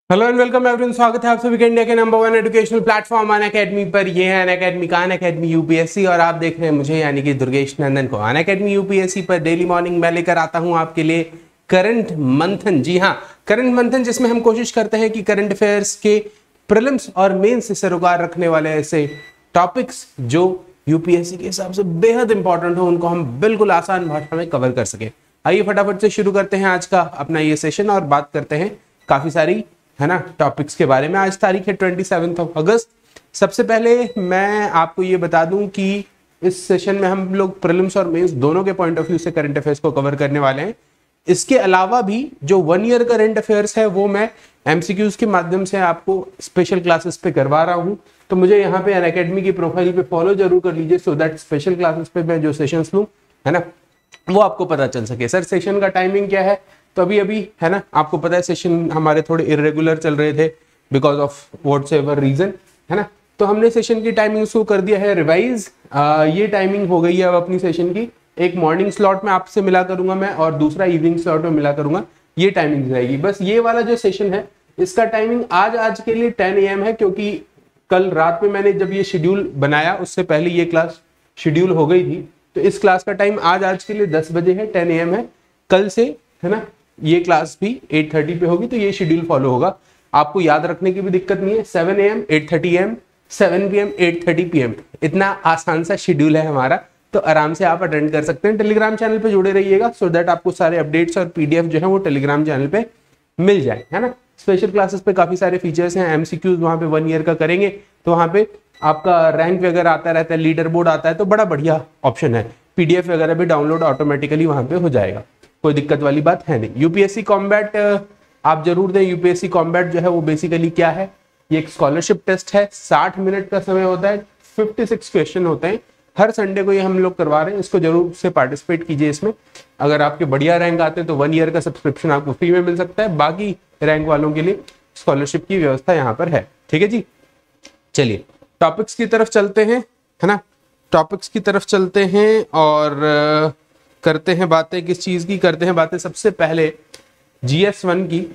Hello and welcome everyone, स्वागत है आप सभी के इंडिया के नंबर 1 एजुकेशनल प्लेटफॉर्म अनअकैडमी पर। ये है अनअकैडमी का अनअकैडमी यूपीएससी और आप देख रहे हैं मुझे यानी कि दुर्गेश नंदन को। अनअकैडमी यूपीएससी पर डेली मॉर्निंग मैं लेकर आता हूं आपके लिए करंट मंथन। जी हाँ, करंट मंथन, जिसमें हम कोशिश करते हैं कि करंट अफेयर्स के प्रीलिम्स और मेंस से सरोकार रखने वाले ऐसे टॉपिक्स जो यूपीएससी के हिसाब से बेहद इंपॉर्टेंट हो, उनको हम बिल्कुल आसान भाषा में कवर कर सके। आइए फटाफट से शुरू करते हैं आज का अपना ये सेशन और बात करते हैं काफी सारी है ना टॉपिक्स के बारे में। आज तारीख है 27 अगस्त। सबसे पहले मैं आपको ये बता दूं कि इस सेशन में हम लोग प्रीलिम्स और मेंस दोनों के पॉइंट ऑफ व्यू से करंट अफेयर्स को कवर करने वाले हैं। इसके अलावा भी जो 1 ईयर करंट अफेयर्स है वो मैं एमसीक्यूज के माध्यम से आपको स्पेशल क्लासेस पे करवा रहा हूं। तो मुझे यहाँ पे अनअकैडमी की प्रोफाइल पे फॉलो जरूर कर लीजिए, सो दैट स्पेशल क्लासेस पे मैं जो सेशंस लूं है ना वो आपको पता चल सके। सर सेशन का टाइमिंग क्या है? तो अभी है ना, आपको पता है सेशन हमारे थोड़े इरेगुलर चल रहे थे बिकॉज ऑफ व्हाटसएवर रीजन, है ना। तो हमने सेशन की टाइमिंग को कर दिया है रिवाइज। ये टाइमिंग हो गई है अब अपनी सेशन की। एक मॉर्निंग स्लॉट में आपसे मिला करूंगा मैं और दूसरा इवनिंग स्लॉट में मिला करूंगा। ये टाइमिंग रहेगी। बस ये वाला जो सेशन है इसका टाइमिंग आज के लिए 10 AM है, क्योंकि कल रात में मैंने जब ये शेड्यूल बनाया उससे पहले ये क्लास शेड्यूल हो गई थी। तो इस क्लास का टाइम आज के लिए 10 बजे है, 10 AM है। कल से है ना ये क्लास भी 8:30 पे होगी, तो ये शेड्यूल फॉलो होगा। आपको याद रखने की भी दिक्कत नहीं है। 7 AM, 8:30 AM, 7 PM, 8:30 PM, इतना आसान सा शेड्यूल है हमारा। तो आराम से आप अटेंड कर सकते हैं। टेलीग्राम चैनल पे जुड़े रहिएगा सो दैट आपको सारे अपडेट्स और पीडीएफ जो है वो टेलीग्राम चैनल पे मिल जाए, है ना। स्पेशल क्लासेस पे काफी सारे फीचर्स हैं। एमसीक्यूज वहां पे 1 ईयर का करेंगे तो वहां पे आपका रैंक वगैरह आता रहता है, लीडर बोर्ड आता है, तो बड़ा बढ़िया ऑप्शन है। पीडीएफ वगैरह भी डाउनलोड ऑटोमेटिकली वहां पे हो जाएगा, कोई दिक्कत वाली बात है नहीं। यूपीएससी कॉम्बैट आप जरूर दें। यूपीएससी कॉम्बैट जो है वो बेसिकली क्या है, ये एक स्कॉलरशिप टेस्ट है। 60 मिनट का समय होता है, 56 क्वेश्चन होते हैं। हर संडे को ये हम लोग करवा रहे हैं, इसको जरूर से पार्टिसिपेट कीजिए इसमें। अगर आपके बढ़िया रैंक आते हैं तो 1 ईयर का सब्सक्रिप्शन आपको फ्री में मिल सकता है। बाकी रैंक वालों के लिए स्कॉलरशिप की व्यवस्था यहाँ पर है, ठीक है जी। चलिए टॉपिक्स की तरफ चलते हैं, है ना। टॉपिक्स की तरफ चलते हैं और करते हैं बातें। किस चीज की करते हैं बातें? सबसे पहले GS1 की।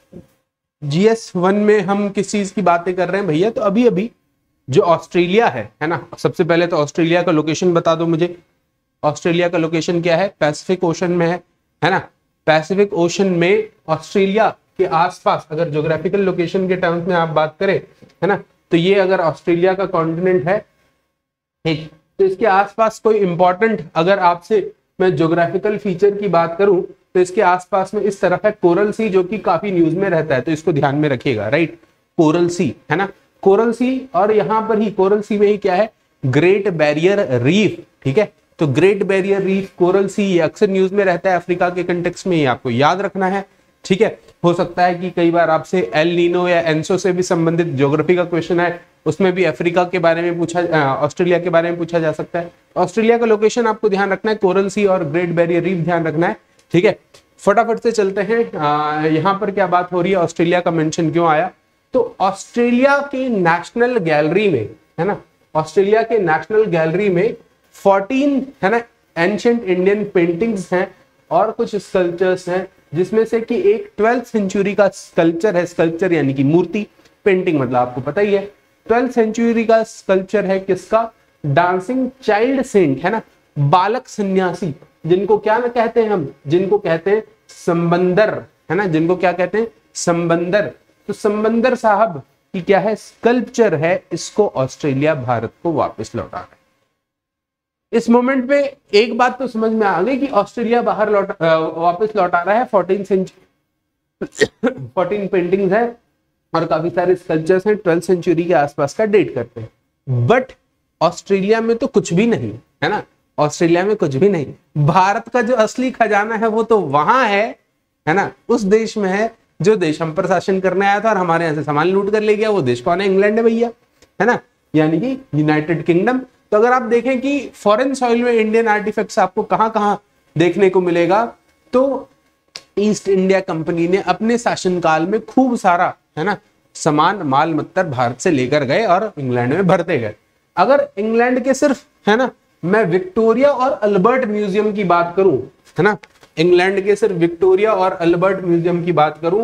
GS1 में हम किस चीज की बातें कर रहे हैं भैया? तो अभी जो ऑस्ट्रेलिया है ना। सबसे पहले तो ऑस्ट्रेलिया का लोकेशन बता दो मुझे। ऑस्ट्रेलिया का लोकेशन क्या है? पैसिफिक ओशन में है ना। पैसिफिक ओशन में ऑस्ट्रेलिया के आसपास अगर ज्योग्राफिकल लोकेशन के टर्म्स में आप बात करें, है ना, तो ये अगर ऑस्ट्रेलिया का कॉन्टिनेंट है ठीक, तो इसके आसपास कोई इंपॉर्टेंट, अगर आपसे मैं ज्योग्राफिकल फीचर की बात करूं तो इसके आसपास में इस तरफ है कोरल सी, जो कि काफी न्यूज में रहता है, तो इसको ध्यान में रखिएगा, राइट। कोरल सी है ना, कोरल सी। और यहां पर ही कोरल सी में ही क्या है? ग्रेट बैरियर रीफ, ठीक है। तो Great Barrier Reef, Coral Sea, ये अक्सर न्यूज में रहता है अफ्रीका के कंटेक्स्ट में, ये आपको याद रखना है, ठीक है। हो सकता है कि कई बार आपसे एल नीनो या एनसो से भी संबंधित ज्योग्राफी का क्वेश्चन है, उसमें भी अफ्रीका के बारे में पूछा, ऑस्ट्रेलिया के बारे में पूछा जा सकता है। ऑस्ट्रेलिया का लोकेशन आपको ध्यान रखना है, कोरल सी और ग्रेट बैरियर रीफ ध्यान रखना है, ठीक है। फटाफट से चलते हैं। यहाँ पर क्या बात हो रही है, ऑस्ट्रेलिया का मेंशन क्यों आया? तो ऑस्ट्रेलिया के नेशनल गैलरी में, है ना, ऑस्ट्रेलिया के नेशनल गैलरी में 14 है ना एंशिएंट इंडियन पेंटिंग्स हैं और कुछ स्कल्पचर्स हैं, जिसमें से कि एक 12th सेंचुरी का स्कल्पचर है। स्कल्पचर यानी कि मूर्ति, पेंटिंग मतलब आपको पता ही है। 12th सेंचुरी का स्कल्पचर है किसका? डांसिंग चाइल्ड सेंट, है ना, बालक सन्यासी, जिनको क्या ना कहते हैं हम, जिनको कहते हैं संबंदर, है ना, जिनको क्या कहते हैं? संबंदर। तो संबंदर साहब की क्या है? स्कल्पचर है। इसको ऑस्ट्रेलिया भारत को वापस लौटा है। इस मोमेंट पे एक बात तो समझ में आ गई कि ऑस्ट्रेलिया वापस लौटा रहा है 14 पेंटिंग्स है और काफी सारे स्कल्पचर्स हैं, 12th सेंचुरी के आसपास का डेट करते हैं। बट ऑस्ट्रेलिया में तो कुछ भी नहीं, है ना, ऑस्ट्रेलिया में कुछ भी नहीं। भारत का जो असली खजाना है वो तो वहां है ना, उस देश में है जो देश हम पर शासन करने आया था और हमारे यहाँ से सामान लूट कर ले गया। वो देश कौन है? इंग्लैंड है भैया, है ना, यानी कि यूनाइटेड किंगडम। तो अगर आप देखें कि फॉरेन सॉइल में इंडियन आर्टिफैक्ट्स आपको कहां कहां देखने को मिलेगा, तो ईस्ट इंडिया कंपनी ने अपने शासनकाल में खूब सारा, है ना, सामान माल मत्तर भारत से लेकर गए और इंग्लैंड में भरते गए। अगर इंग्लैंड के सिर्फ, है ना, मैं विक्टोरिया और अल्बर्ट म्यूजियम की बात करूं, है ना, इंग्लैंड के सिर्फ विक्टोरिया और अल्बर्ट म्यूजियम की बात करूं,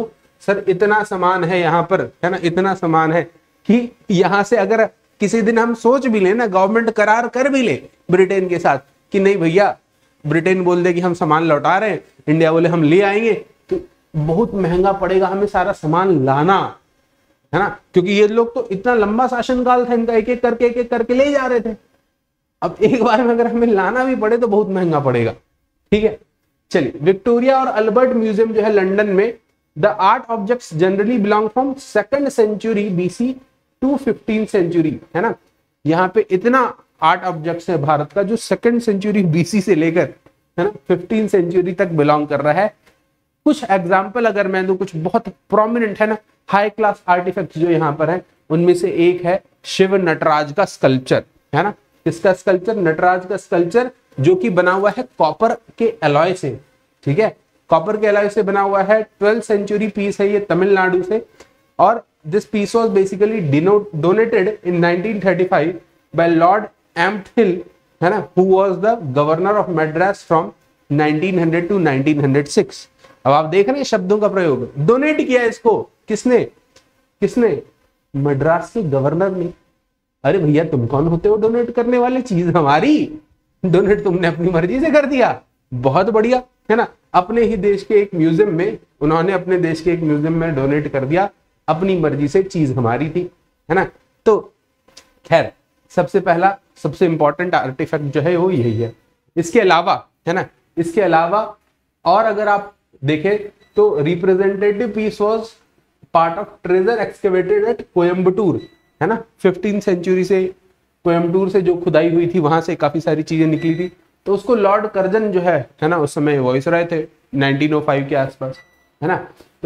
सर इतना सामान है यहाँ पर, है ना, इतना सामान है कि यहाँ से अगर किसी दिन हम सोच भी लें ना, गवर्नमेंट करार कर भी ले ब्रिटेन के साथ कि नहीं भैया, ब्रिटेन बोल दे कि हम सामान लौटा रहे हैं, इंडिया बोले हम ले आएंगे, तो बहुत महंगा पड़ेगा हमें सारा सामान लाना, है ना, क्योंकि ये लोग तो इतना लंबा शासनकाल था इनका, एक एक करके ले जा रहे थे। अब एक बार में अगर हमें लाना भी पड़े तो बहुत महंगा पड़ेगा। ठीक है, चलिए, विक्टोरिया और अल्बर्ट म्यूजियम जो है लंदन में, the art objects generally belong from 2nd century BC to 15th century, है ना, यहाँ पे इतना आर्ट ऑब्जेक्ट्स है भारत का जो 2nd सेंचुरी BC से लेकर, है ना, 15th सेंचुरी तक बिलोंग कर रहा है। कुछ एग्जाम्पल अगर मैं दूं, कुछ बहुत प्रोमिनेंट, है ना, हाई क्लास आर्टिफैक्ट जो यहाँ पर है, उनमें से एक है शिव नटराज का स्कल्पचर, है ना, इसका स्कल्पचर, नटराज का स्कल्पचर, जो कि बना हुआ है कॉपर के अलॉय से। ठीक है, कॉपर के अलॉय से बना हुआ है, 12th सेंचुरी पीस है ये, तमिलनाडु से, और this piece was basically donated in 1935 by Lord Ampthill, है ना, who was the governor of Madras from 1900 to 1906। अब आप देख रहे हैं शब्दों का प्रयोग, डोनेट किया इसको किसने मद्रास के गवर्नर ने। अरे भैया तुम कौन होते हो डोनेट करने वाले, चीज हमारी, डोनेट तुमने अपनी मर्जी से कर दिया, बहुत बढ़िया, है ना, अपने ही देश के एक म्यूजियम में, उन्होंने अपने देश के एक म्यूजियम में डोनेट कर दिया, अपनी मर्जी से, चीज हमारी थी, है ना। तो खैर, सबसे पहला सबसे इंपॉर्टेंट आर्टिफैक्ट जो है वो यही है। इसके अलावा, है ना, इसके अलावा और अगर आप देखें तो representative piece was part of treasure excavated at Coimbatore, है ना, 15th सेंचुरी से कोयम्बटूर से जो खुदाई हुई थी वहां से काफी सारी चीजें निकली थी, तो उसको लॉर्ड कर्जन जो है ना, उस समय वॉइसरॉय थे 1905 के आसपास, है ना, तो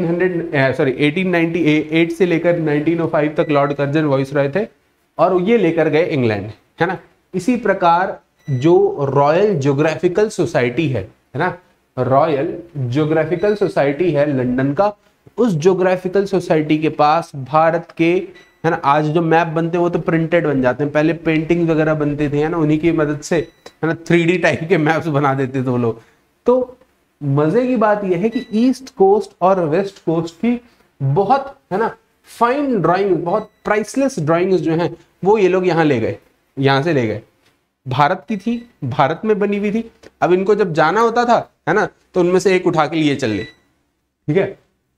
1898 से लेकर 1905 तक लॉर्ड कर्जन वॉइसरॉय थे और ये लेकर गए इंग्लैंड, है ना। इसी प्रकार जो रॉयल ज्योग्राफिकल सोसाइटी है ना, रॉयल ज्योग्राफिकल सोसाइटी है लंदन का, उस ज्योग्राफिकल सोसाइटी के पास भारत के, है ना, आज जो मैप बनते हैं वो तो प्रिंटेड बन जाते हैं, पहले पेंटिंग वगैरह बनते थे, है ना, उन्हीं की मदद से, है ना, 3D टाइप के मैप्स बना देते थे वो लोग। तो मजे की बात यह है कि ईस्ट कोस्ट और वेस्ट कोस्ट की बहुत, है ना, फाइन ड्राइंग, बहुत प्राइसलेस ड्राइंग्स जो हैं वो ये लोग यहाँ ले गए, यहाँ से ले गए, भारत की थी, भारत में बनी हुई थी। अब इनको जब जाना होता था, है ना, तो उनमें से एक उठा के लिए चल ले। ठीक है,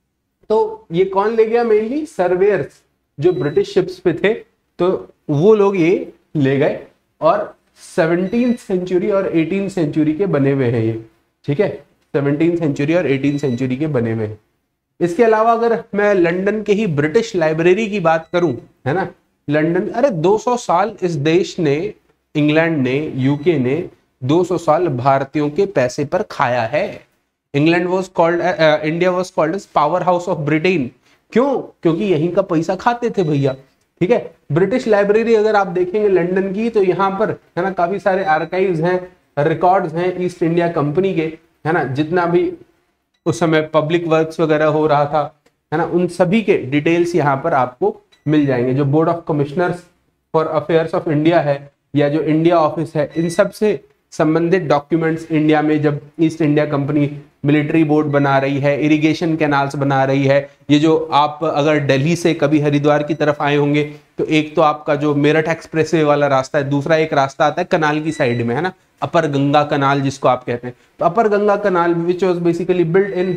तो ये कौन ले गया, मेनली सर्वेयर्स जो ब्रिटिश शिप्स पे थे, तो वो लोग ये ले गए और 17th सेंचुरी और 18th सेंचुरी के बने हुए हैं ये। ठीक है, 17th सेंचुरी और 18th सेंचुरी के बने हुए हैं। इसके अलावा अगर मैं लंदन के ही ब्रिटिश लाइब्रेरी की बात करूं, है ना, लंदन, अरे 200 साल इस देश ने, इंग्लैंड ने, यूके ने 200 साल भारतीयों के पैसे पर खाया है। England was called, India was called as power house of Britain. क्यों? क्योंकि यहीं का पैसा खाते थे भैया। ठीक है, ब्रिटिश लाइब्रेरी अगर आप देखेंगे लंदन की, तो यहाँ पर, है ना, काफी सारे आर्काइव्स हैं, रिकॉर्ड्स हैं ईस्ट इंडिया कंपनी के, है ना, जितना भी उस समय पब्लिक वर्क्स वगैरह हो रहा था, है ना, उन सभी के डिटेल्स यहाँ पर आपको मिल जाएंगे। जो board of commissioners for affairs of India है या जो इंडिया ऑफिस है, इन सब से संबंधित डॉक्यूमेंट्स इंडिया में जब East India Company military board बना रही है, इरिगेशन कैनाल्स बना रही है, ये जो आप अगर दिल्ली से कभी हरिद्वार की तरफ आए होंगे तो एक तो आपका जो मेरठ एक्सप्रेसवे वाला रास्ता है, दूसरा एक रास्ता आता है कनाल की साइड में, है ना, अपर गंगा कनाल जिसको आप कहते हैं। तो upper Ganga canal which was basically built in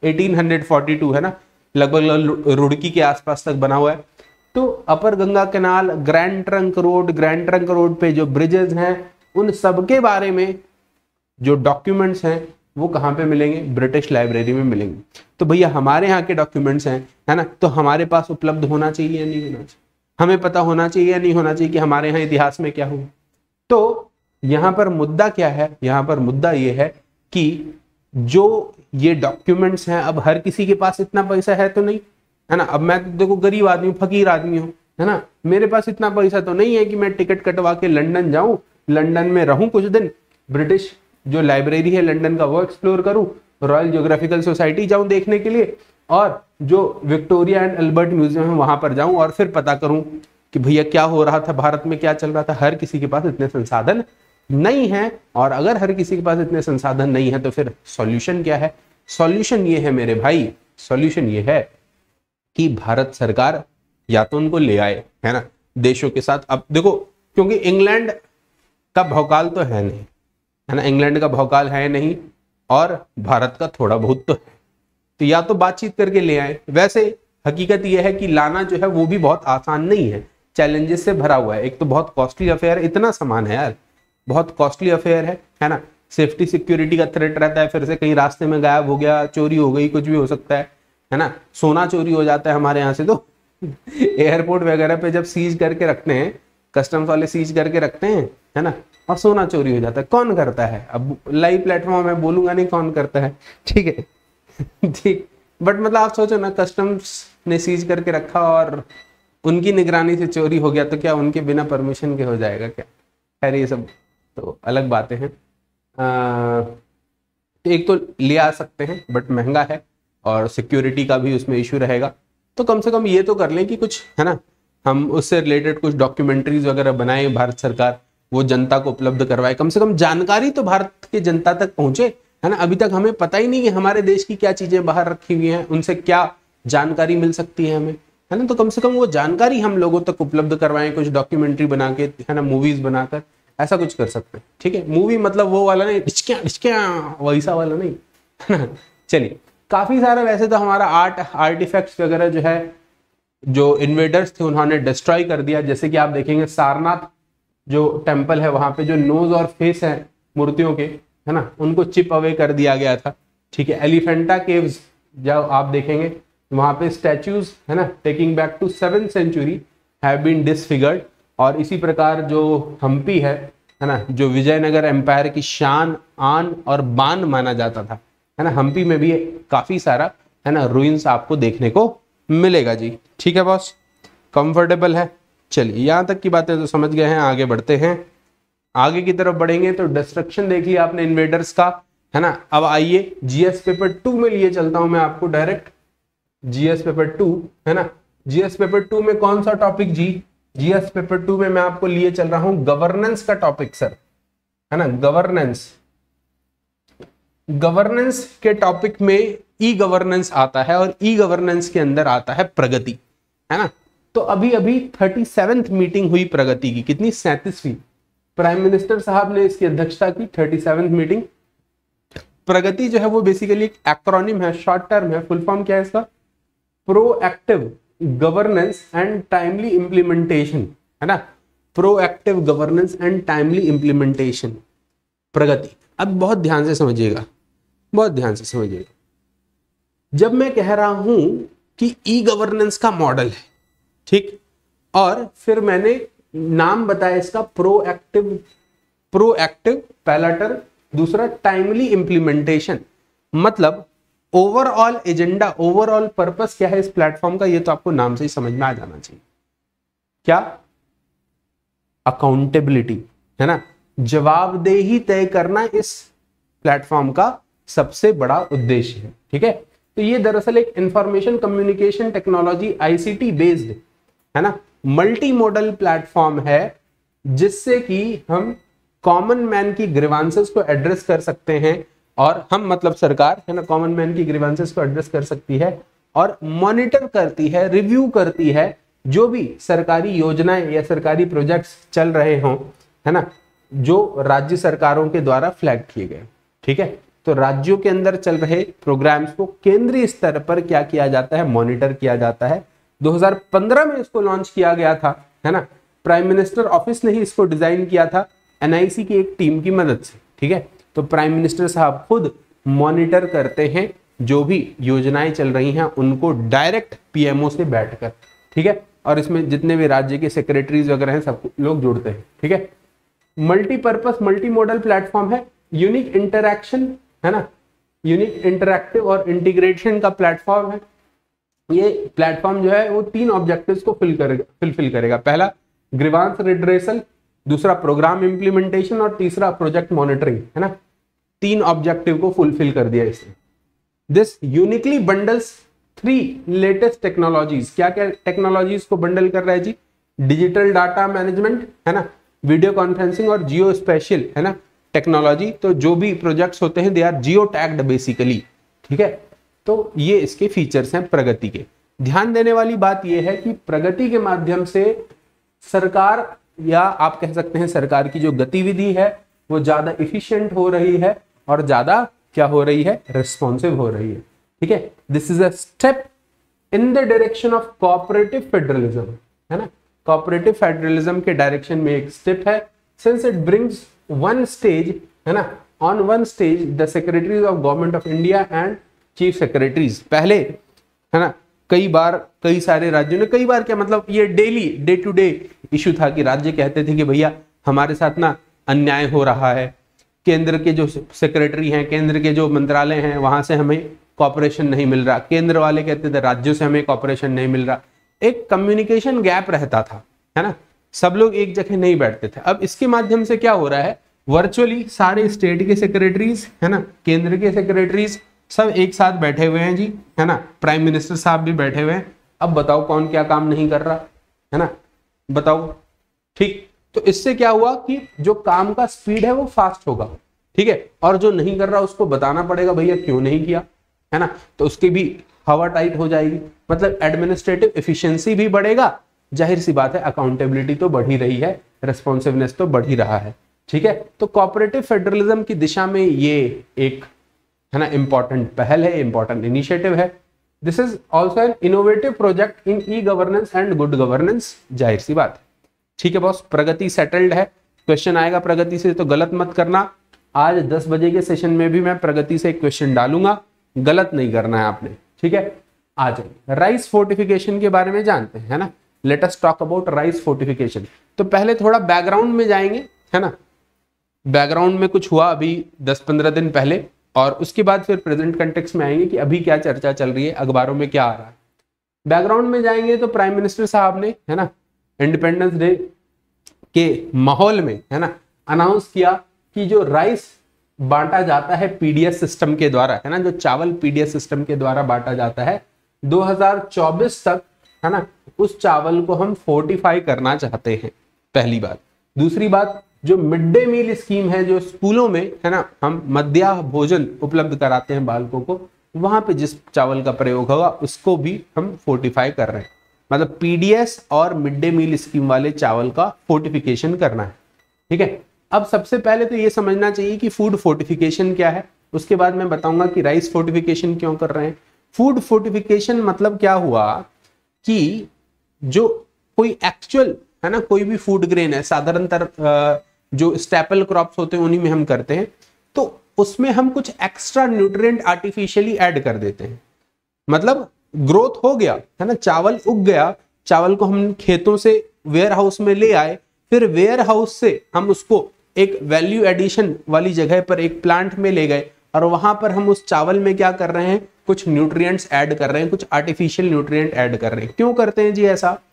1842, है ना, लगभग रुड़की के आसपास तक बना हुआ है। तो upper Ganga canal, Grand Trunk Road पे जो ब्रिजेस हैं, उन सब के बारे में जो डॉक्यूमेंट्स हैं वो कहाँ पे मिलेंगे? ब्रिटिश लाइब्रेरी में मिलेंगे। तो भैया हमारे यहाँ के डॉक्यूमेंट्स हैं, है ना, तो हमारे पास उपलब्ध होना चाहिए या नहीं होना चाहिए, हमें पता होना चाहिए या नहीं होना चाहिए कि हमारे यहाँ इतिहास में क्या हुआ। तो यहाँ पर मुद्दा क्या है? यहाँ पर मुद्दा ये है कि जो ये डॉक्यूमेंट्स हैं, अब हर किसी के पास इतना पैसा है तो नहीं, है ना। अब मैं तो देखो गरीब आदमी हूँ, फकीर आदमी हूँ, है ना, मेरे पास इतना पैसा तो नहीं है कि मैं टिकट कटवा के लंदन जाऊं, लंदन में रहूं कुछ दिन, ब्रिटिश जो लाइब्रेरी है लंदन का वो एक्सप्लोर करूं, रॉयल ज्योग्राफिकल सोसाइटी जाऊं देखने के लिए, और जो विक्टोरिया एंड अल्बर्ट म्यूजियम है वहां पर जाऊं और फिर पता करूं कि भैया क्या हो रहा था, भारत में क्या चल रहा था। हर किसी के पास इतने संसाधन नहीं है, और अगर हर किसी के पास इतने संसाधन नहीं है तो फिर सॉल्यूशन क्या है? सॉल्यूशन ये है मेरे भाई सॉल्यूशन ये है कि भारत सरकार या तो उनको ले आए, है ना, देशों के साथ। अब देखो, क्योंकि इंग्लैंड का भौकाल तो है नहीं, है ना, इंग्लैंड का भौकाल है नहीं और भारत का थोड़ा बहुत तो है, तो या तो बातचीत करके ले आए। वैसे हकीकत यह है कि लाना जो है वो भी बहुत आसान नहीं है, चैलेंजेस से भरा हुआ है। एक तो बहुत कॉस्टली अफेयर, इतना सामान है यार, बहुत कॉस्टली अफेयर है ना। सेफ्टी सिक्योरिटी का थ्रेट रहता है, फिर से कहीं रास्ते में गायब हो गया, चोरी हो गई, कुछ भी हो सकता है ना। सोना चोरी हो जाता है हमारे यहाँ से तो एयरपोर्ट वगैरह पे जब सीज करके रखते हैं, कस्टम्स वाले सीज करके रखते हैं, है ना, और सोना चोरी हो जाता है। कौन करता है? अब लाइव प्लेटफॉर्म में बोलूंगा नहीं कौन करता है, ठीक है ठीक। बट मतलब आप सोचो ना, कस्टम्स ने सीज करके रखा और उनकी निगरानी से चोरी हो गया, तो क्या उनके बिना परमिशन के हो जाएगा क्या? खैर ये सब तो अलग बातें हैं। एक तो ले आ सकते हैं बट महंगा है और सिक्योरिटी का भी उसमें इशू रहेगा। तो कम से कम ये तो कर लें कि कुछ, है ना, हम उससे रिलेटेड कुछ डॉक्यूमेंट्रीज वगैरह बनाए, भारत सरकार वो जनता को उपलब्ध करवाए, कम से कम जानकारी तो भारत की जनता तक पहुंचे, है ना। अभी तक हमें पता ही नहीं कि हमारे देश की क्या चीजें बाहर रखी हुई हैं, उनसे क्या जानकारी मिल सकती है हमें, है ना। तो कम से कम वो जानकारी हम लोगों तक उपलब्ध करवाएं, कुछ डॉक्यूमेंट्री बना के, है ना, मूवीज बनाकर, ऐसा कुछ कर सकते हैं, ठीक है। मूवी मतलब वो वाला नहीं, डिचक्या वैसा वाला नहीं, है ना। चलिए, काफी सारा वैसे तो हमारा आर्टिफैक्ट्स वगैरह जो है, जो इन्वेडर्स थे उन्होंने डिस्ट्रॉय कर दिया। जैसे कि आप देखेंगे सारनाथ जो टेम्पल है, वहां पे जो नोज और फेस है मूर्तियों के, है ना, उनको चिप अवे कर दिया गया था, ठीक है। एलिफेंटा केव्स जब आप देखेंगे वहां पे स्टैच्यूज, है ना, taking back to 7th century have been disfigured. और इसी प्रकार जो हम्पी है ना, जो विजयनगर एम्पायर की शान, आन और बान माना जाता था, है ना, हम्पी में भी काफी सारा, है ना, रुइंस आपको देखने को मिलेगा जी। ठीक है बॉस, कंफर्टेबल है। चलिए, यहां तक की बातें तो समझ गए हैं, आगे बढ़ते हैं। आगे की तरफ बढ़ेंगे तो डिस्ट्रक्शन देख लिया आपने इन्वेडर्स का, है ना। अब आइए जीएस पेपर 2 में लिए चलता हूं मैं आपको डायरेक्ट। जीएस पेपर 2, है ना, जीएस पेपर 2 में कौन सा टॉपिक जी? जीएस पेपर 2 में मैं आपको लिए चल रहा हूं गवर्नेंस का टॉपिक सर, है ना। गवर्नेंस के टॉपिक में ई गवर्नेंस आता है और ई गवर्नेंस के अंदर आता है प्रगति, है ना। तो अभी अभी 37th मीटिंग हुई प्रगति की, कितनी? 37वीं। प्राइम मिनिस्टर साहब ने इसकी अध्यक्षता की, 37th मीटिंग। प्रगति जो है वो बेसिकली एक एक्रोनिम है, शॉर्ट टर्म है। फुल फॉर्म क्या है इसका? Proactive governance and timely implementation, है ना। Proactive governance and timely implementation, Pragati. अब बहुत ध्यान से समझिएगा, बहुत ध्यान से समझिएगा। जब मैं कह रहा हूं कि ई गवर्नेंस का मॉडल है, ठीक, और फिर मैंने नाम बताया इसका प्रोएक्टिव पहला टर्म, दूसरा टाइमली इंप्लीमेंटेशन। मतलब ओवरऑल एजेंडा, ओवरऑल पर्पस क्या है इस प्लेटफॉर्म का, ये तो आपको नाम से ही समझ में आ जाना चाहिए। क्या? अकाउंटेबिलिटी, है ना, जवाबदेही तय करना इस प्लेटफॉर्म का सबसे बड़ा उद्देश्य है, ठीक है। तो ये दरअसल एक information communication technology ICT based, है ना, मल्टी मॉडल प्लेटफॉर्म है, जिससे कि हम कॉमन मैन की ग्रीवांसेस को एड्रेस कर सकते हैं। और हम मतलब सरकार, है ना, कॉमन मैन की ग्रीवांसेस को एड्रेस कर सकती है और मॉनिटर करती है, रिव्यू करती है जो भी सरकारी योजनाएं या सरकारी प्रोजेक्ट्स चल रहे हों, है ना, जो राज्य सरकारों के द्वारा फ्लैग किए गए, ठीक है। तो राज्यों के अंदर चल रहे प्रोग्राम्स को केंद्रीय स्तर पर क्या किया जाता है? मॉनिटर किया जाता है। 2015 में इसको लॉन्च किया गया था, है ना। प्राइम मिनिस्टर ऑफिस ने ही इसको डिजाइन किया था एनआईसी की एक टीम की मदद से, ठीक है। तो प्राइम मिनिस्टर साहब खुद मॉनिटर करते हैं जो भी योजनाएं चल रही हैं उनको डायरेक्ट पीएमओ से बैठकर, ठीक है। और इसमें जितने भी राज्य के सेक्रेटरीज वगैरह हैं सब लोग जुड़ते हैं, ठीक है। मल्टीपर्पस मल्टी मॉडल प्लेटफॉर्म है, यूनिक इंटरैक्शन, है ना, यूनिक इंटरैक्टिव और इंटीग्रेशन का प्लेटफॉर्म है। ये प्लेटफॉर्म जो है वो 3 ऑब्जेक्टिव्स को फुलफिल करेगा। पहला ग्रीवांस रिड्रेसल, दूसरा प्रोग्राम इंप्लीमेंटेशन और तीसरा प्रोजेक्ट मॉनिटरिंग, है ना। 3 ऑब्जेक्टिव को फुलफिल कर दिया इसने। This uniquely bundles 3 latest technologies. क्या क्या टेक्नोलॉजीज को बंडल कर रहा है जी? डिजिटल डाटा मैनेजमेंट, है ना, वीडियो कॉन्फ्रेंसिंग और जियो स्पेशियल, है ना, टेक्नोलॉजी। तो जो भी प्रोजेक्ट्स होते हैं they are geo tagged basically, ठीक है। तो ये इसके फीचर्स हैं प्रगति के। ध्यान देने वाली बात यह है कि प्रगति के माध्यम से सरकार, या आप कह सकते हैं सरकार की जो गतिविधि है वो ज्यादा इफिशिएंट हो रही है और ज्यादा क्या हो रही है, रिस्पॉन्सिव हो रही है। ठीक है, this is a step in the direction of cooperative federalism, है ना, कोऑपरेटिव फेडरलिज्म के डायरेक्शन में एक स्टेप है। Since it brings one stage, है ना, on one stage the secretaries of government of India and chief secretaries. पहले, है ना, कई बार कई सारे राज्यों ने, कई बार क्या मतलब ये daily day to day issue था कि राज्य कहते थे कि भैया हमारे साथ ना अन्याय हो रहा है, केंद्र के जो सेक्रेटरी हैं, केंद्र के जो मंत्रालय हैं, वहां से हमें कॉपरेशन नहीं मिल रहा, केंद्र वाले कहते थे राज्यों से हमें कॉपरेशन नहीं मिल रहा, एक कम्युनिकेशन गैप रहता था, है ना, सब लोग एक जगह नहीं बैठते थे। अब इसके माध्यम से क्या हो रहा है, वर्चुअली सारे स्टेट के सेक्रेटरीज, है ना, केंद्र के सेक्रेटरीज सब एक साथ बैठे हुए हैं जी, है ना, प्राइम मिनिस्टर साहब भी बैठे हुए हैं। अब बताओ कौन क्या काम नहीं कर रहा, है ना, बताओ। ठीक, तो इससे क्या हुआ कि जो काम का स्पीड है वो फास्ट होगा, ठीक है, और जो नहीं कर रहा उसको बताना पड़ेगा भैया क्यों नहीं किया, है ना, तो उसकी भी हवा टाइट हो जाएगी, मतलब एडमिनिस्ट्रेटिव एफिशिएंसी भी बढ़ेगा, जाहिर सी बात है अकाउंटेबिलिटी तो बढ़ ही रही है, रिस्पॉन्सिवनेस तो बढ़ ही रहा है। ठीक है, तो कोऑपरेटिव फेडरलिज्म की दिशा में ये एक, है ना, इंपॉर्टेंट पहल है, इंपॉर्टेंट इनिशिएटिव है। This is also an innovative project in e governance and good governance, जाहिर सी बात है। ठीक है बॉस, प्रगति सेटल्ड है। क्वेश्चन आएगा प्रगति से तो गलत मत करना। आज 10 बजे के सेशन में भी मैं प्रगति से एक क्वेश्चन डालूंगा, गलत नहीं करना है आपने। ठीक है, आ जाइए राइस फोर्टिफिकेशन के बारे में जानते हैं, है ना, let us talk about rice fortification. तो पहले थोड़ा बैकग्राउंड में जाएंगे, है ना, बैकग्राउंड में कुछ हुआ अभी 10-15 दिन पहले, और उसके बाद फिर प्रेजेंट कंटेक्स्ट में आएंगे कि अभी क्या चर्चा चल रही है, अखबारों में क्या आ रहा है। बैकग्राउंड में जाएंगे तो प्राइम मिनिस्टर साहब ने, है ना, इंडिपेंडेंस डे के माहौल में, है ना, अनाउंस किया कि जो राइस बांटा जाता है पीडीएस सिस्टम के द्वारा, है ना, जो चावल पीडीएस सिस्टम के द्वारा बांटा जाता है 2024 तक, है ना, उस चावल को हम फोर्टिफाई करना चाहते हैं, पहली बात। दूसरी बात, जो मिड डे मील स्कीम है, जो स्कूलों में, है ना, हम मध्याह्न भोजन उपलब्ध कराते हैं बालकों को, वहां पे जिस चावल का प्रयोग होगा उसको भी हम फोर्टिफाई कर रहे हैं, मतलब पीडीएस और मिड डे मील स्कीम वाले चावल का फोर्टिफिकेशन करना है। ठीक है, अब सबसे पहले तो ये समझना चाहिए कि फूड फोर्टिफिकेशन क्या है, उसके बाद मैं बताऊंगा कि राइस फोर्टिफिकेशन क्यों कर रहे हैं। फूड फोर्टिफिकेशन मतलब क्या हुआ कि जो कोई एक्चुअल, है ना, कोई भी फूड ग्रेन है, साधारणतः जो स्टेपल क्रॉप्स होते हैं उन्हीं में हम करते हैं, तो उसमें हम कुछ एक्स्ट्रा न्यूट्रिएंट आर्टिफिशियली ऐड कर देते हैं। मतलब ग्रोथ हो गया, है ना, चावल उग गया, चावल को हम खेतों से वेयर हाउस में ले आए, फिर वेयर हाउस से हम उसको एक वैल्यू एडिशन वाली जगह पर एक प्लांट में ले गए, और वहां पर हम उस चावल में क्या कर रहे हैं, कुछ न्यूट्रिएंट्स ऐड कर रहे हैं, कुछ आर्टिफिशियल न्यूट्रिएंट ऐड कर रहे हैं। क्यों करते हैं जी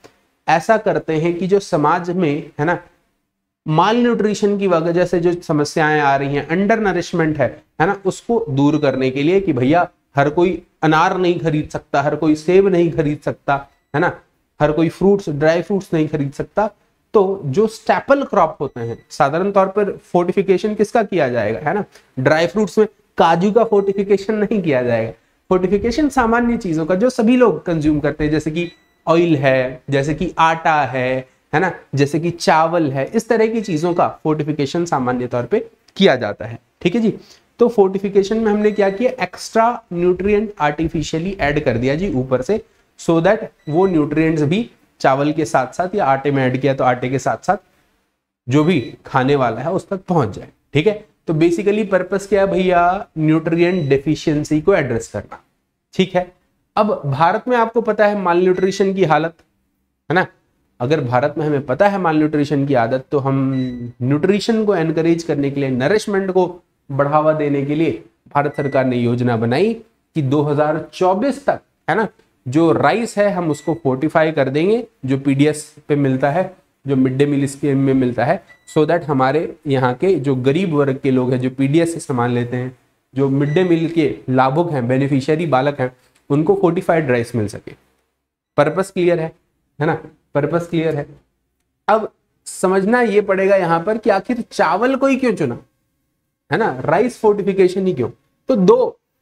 ऐसा करते हैं कि जो समाज में, है ना, माल न्यूट्रिशन की वजह से जो समस्याएं आ रही हैं, अंडर नरिशमेंट है ना, उसको दूर करने के लिए कि भैया हर कोई अनार नहीं खरीद सकता, हर कोई सेब नहीं खरीद सकता, है ना, हर कोई फ्रूट्स, ड्राई फ्रूट्स नहीं खरीद सकता, तो जो स्टेपल क्रॉप होते हैं, साधारण तौर पर फोर्टिफिकेशन किसका किया जाएगा, है ना, ड्राई फ्रूट्स में काजू का फोर्टिफिकेशन नहीं किया जाएगा। फोर्टिफिकेशन सामान्य चीजों का जो सभी लोग कंज्यूम करते हैं, जैसे कि ऑयल है, जैसे कि आटा है ना, जैसे कि चावल है, इस तरह की चीजों का फोर्टिफिकेशन सामान्य तौर पे किया जाता है। ठीक है जी, तो फोर्टिफिकेशन में हमने क्या किया, एक्स्ट्रा न्यूट्रिएंट आर्टिफिशियली ऐड कर दिया जी ऊपर से, सो दैट वो न्यूट्रिएंट्स भी चावल के साथ साथ, या आटे में ऐड किया तो आटे के साथ साथ जो भी खाने वाला है उस तक पहुंच जाए। ठीक है, तो बेसिकली पर्पस क्या है भैया, न्यूट्रिएंट डेफिशिएंसी को एड्रेस करना। ठीक है, अब भारत में आपको पता है माल न्यूट्रिशन की हालत, है ना, अगर भारत में हमें पता है माल न्यूट्रिशन की आदत, तो हम न्यूट्रिशन को एनकरेज करने के लिए, नरिशमेंट को बढ़ावा देने के लिए भारत सरकार ने योजना बनाई कि 2024 तक, है ना, जो राइस है हम उसको फोर्टिफाई कर देंगे, जो पीडीएस पे मिलता है, जो मिड डे मील स्कीम में मिलता है, सो दैट हमारे यहाँ के जो गरीब वर्ग के लोग हैं, जो पीडीएस से सामान लेते हैं, जो मिड डे मील के लाभुक हैं, बेनिफिशियरी बालक हैं, उनको फोर्टिफाइड राइस मिल सके। पर्पस क्लियर है ना, पर्पस क्लियर है। अब समझना ये पड़ेगा यहां पर कि आखिर चावल को ही क्यों चुना, है ना, राइस फोर्टिफिकेशन ही क्यों। तो दो, है ना,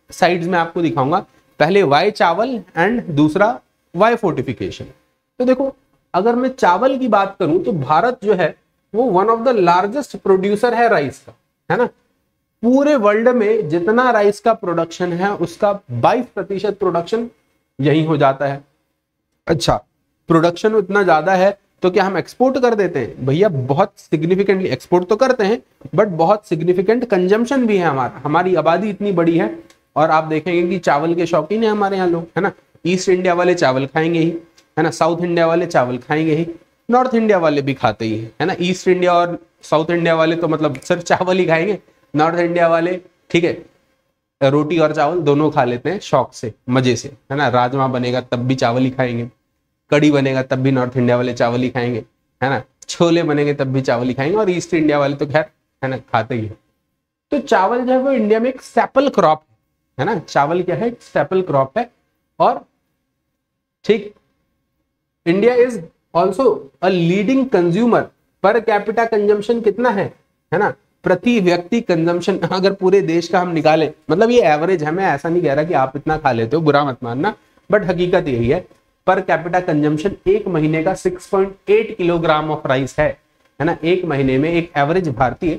साइड्स में आपको दिखाऊंगा, पहले वाई चावल एंड दूसरा वाई फोर्टिफिकेशन। तो देखो, अगर मैं चावल की बात करूं तो भारत जो है वो one of the largest producer है राइस का, है ना। पूरे वर्ल्ड में जितना राइस का प्रोडक्शन है उसका 22% प्रोडक्शन यही हो जाता है। अच्छा, प्रोडक्शन उतना ज्यादा है तो क्या हम एक्सपोर्ट कर देते हैं? भैया बहुत सिग्निफिकेंटली एक्सपोर्ट तो करते हैं, बट बहुत सिग्निफिकेंट कंजम्पशन भी है हमारा। हमारी आबादी इतनी बड़ी है और आप देखेंगे कि चावल के शौकीन है हमारे यहाँ लोग, है ना। ईस्ट इंडिया वाले चावल खाएंगे ही, है ना। साउथ इंडिया वाले चावल खाएंगे ही, नॉर्थ इंडिया वाले भी खाते ही है ना। ईस्ट इंडिया और साउथ इंडिया वाले तो मतलब सिर्फ चावल ही खाएंगे, नॉर्थ इंडिया वाले ठीक है रोटी और चावल दोनों खा लेते हैं शौक से, मजे से, है ना। राजमा बनेगा तब भी चावल ही खाएंगे, कड़ी बनेगा तब भी नॉर्थ इंडिया वाले चावल ही खाएंगे, है ना। छोले बनेंगे तब भी चावल ही खाएंगे, और ईस्ट इंडिया वाले तो खैर है ना खाते ही है। तो चावल जो है वो इंडिया में एक स्टेपल क्रॉप है ना। चावल क्या है? स्टेपल क्रॉप है। और ठीक, India is also a leading consumer. Per capita consumption कितना है ना, प्रति व्यक्ति कंजम्पशन अगर पूरे देश का हम निकालें, मतलब ये एवरेज है, मैं ऐसा नहीं कह रहा कि आप इतना खा लेते हो, बुरा मत मानना, बट हकीकत यही है। पर कैपिटा कंजम्पशन एक महीने का 6.8 किलोग्राम ऑफ राइस है ना। एक महीने में एक एवरेज भारतीय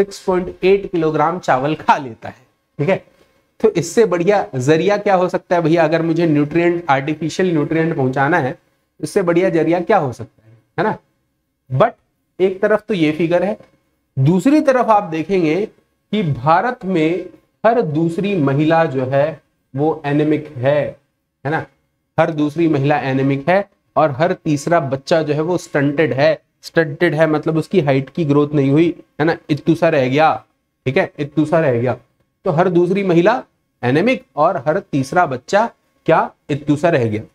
6.8 किलोग्राम चावल खा लेता है, ठीक है। तो इससे बढ़िया जरिया क्या हो सकता है भैया? अगर मुझे न्यूट्रिएंट, आर्टिफिशियल न्यूट्रिएंट पहुंचाना है, इससे बढ़िया जरिया क्या हो सकता है ना। बट एक तरफ तो ये फिगर है, दूसरी तरफ आप देखेंगे कि भारत में हर दूसरी महिला जो है वो एनेमिक है ना। हर दूसरी महिला एनेमिक है और हर तीसरा बच्चा जो है वो स्टंटेड है। स्टंटेड है मतलब उसकी हाइट की ग्रोथ नहीं हुई, है ना, इत्तू सा रह गया, ठीक है, इत्तू सा रह गया। तो हर दूसरी महिला एनेमिक और हर तीसरा बच्चा क्या? इत्तू सा रह गया।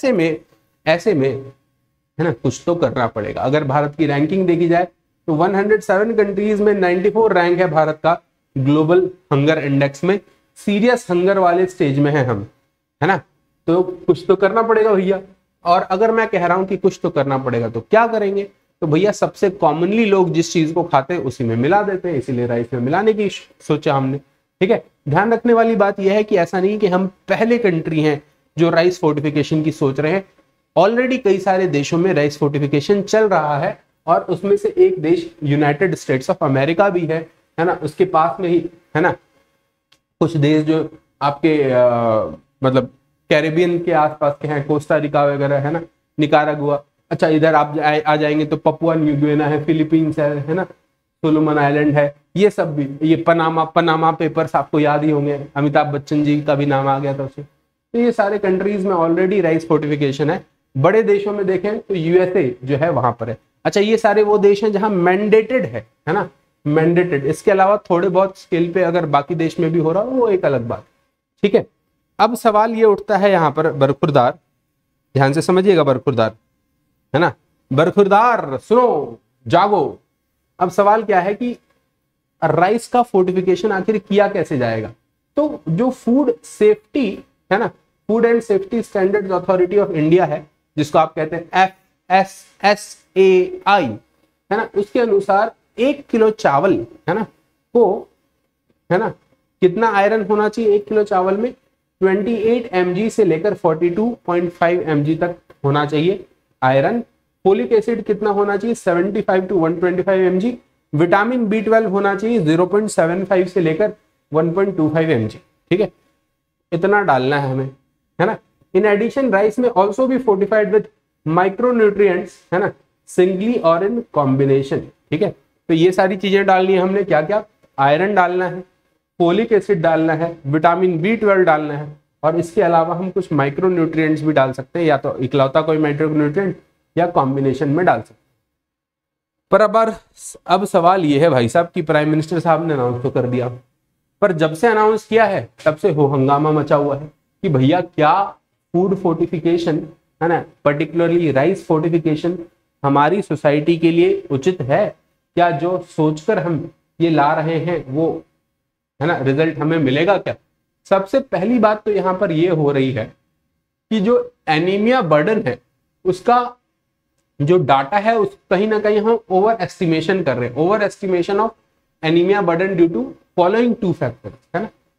ऐसे में है ना कुछ तो करना पड़ेगा। अगर भारत की रैंकिंग देखी जाए तो 107 कंट्रीज में 94 रैंक है भारत का ग्लोबल हंगर इंडेक्स में। सीरियस हंगर वाले स्टेज में है हम, है ना। तो कुछ तो करना पड़ेगा भैया। और अगर मैं कह रहा हूं कि कुछ तो करना पड़ेगा तो क्या करेंगे? तो भैया सबसे कॉमनली लोग जिस चीज को खाते हैं उसी में मिला देते हैं, इसीलिए राइस में मिलाने की सोचा हमने, ठीक है। ध्यान रखने वाली बात यह है कि ऐसा नहीं कि हम पहले कंट्री हैं जो राइस फोर्टिफिकेशन की सोच रहे हैं। ऑलरेडी कई सारे देशों में राइस फोर्टिफिकेशन चल रहा है और उसमें से एक देश यूनाइटेड स्टेट्स ऑफ अमेरिका भी है ना। उसके पास में ही है ना कुछ देश जो आपके मतलब कैरेबियन के आसपास के हैं, कोस्टा रिका वगैरह, है ना, निकारागुआ। अच्छा, इधर आप आ जाएंगे तो पपुआ न्यू गिनिया है, फिलीपींस है ना, सोलोमन आइलैंड है, ये सब भी। ये पनामा पेपर्स आपको याद ही होंगे, अमिताभ बच्चन जी का भी नाम आ गया था उसमें। तो ये सारे कंट्रीज में ऑलरेडी राइस फोर्टिफिकेशन है। बड़े देशों में देखें तो यूएसए जो है वहां पर है। अच्छा, ये सारे वो देश हैं जहां मैंडेटेड है ना, मैंडेटेड। इसके अलावा थोड़े बहुत स्केल पे अगर बाकी देश में भी हो रहा हो वो एक अलग बात, ठीक है। अब सवाल ये उठता है यहाँ पर बरखुरदार, ध्यान से समझिएगा, बरखुरदार है ना, बरखुरदार सुनो, जागो। अब सवाल क्या है कि राइस का फोर्टिफिकेशन आखिर किया कैसे जाएगा? तो जो फूड सेफ्टी है ना, food and safety standards authority of India है, जिसको आप कहते हैं FSSAI, है ना, उसके अनुसार 1 किलो चावल है ना को, है ना, कितना आयरन होना चाहिए 1 किलो चावल में? 28 mg से लेकर 42.5 mg तक होना चाहिए आयरन। फोलिक एसिड कितना होना चाहिए? 75 to 125 mg। विटामिन B12 होना चाहिए 0.75 से लेकर 1.25 mg, ठीक है। इतना डालना है हमें, है ना। इन एडिशन राइस में ऑल्सो भी फोर्टिफाइड विद माइक्रोन्यूट्रिएंट्स, है ना, सिंगली और इन कॉम्बिनेशन, ठीक है। तो ये सारी चीजें डालनी है हमने। क्या क्या? आयरन डालना है, फोलिक एसिड डालना है, विटामिन B12 डालना है, और इसके अलावा हम कुछ माइक्रोन्यूट्रिएंट्स भी डाल सकते हैं, या तो इकलौता कोई माइक्रोन्यूट्रिएंट या कॉम्बिनेशन में डाल सकते हैं। पर अब सवाल ये है भाई साहब कि प्राइम मिनिस्टर साहब ने अनाउंस तो कर दिया, पर जब से अनाउंस किया है तब से हो हंगामा मचा हुआ है कि भैया क्या फूड फोर्टिफिकेशन, है ना, पर्टिकुलरली राइस फोर्टिफिकेशन हमारी सोसाइटी के लिए उचित है? क्या जो सोचकर हम ये ला रहे हैं वो, है ना, रिजल्ट हमें मिलेगा क्या? सबसे पहली बात तो यहां पर ये हो रही है कि जो एनीमिया बर्डन है उसका जो डाटा है उस कहीं ना कहीं हम ओवर एस्टिमेशन कर रहे हैं। Over estimation of anaemia burden due to following 2 factors, है ना।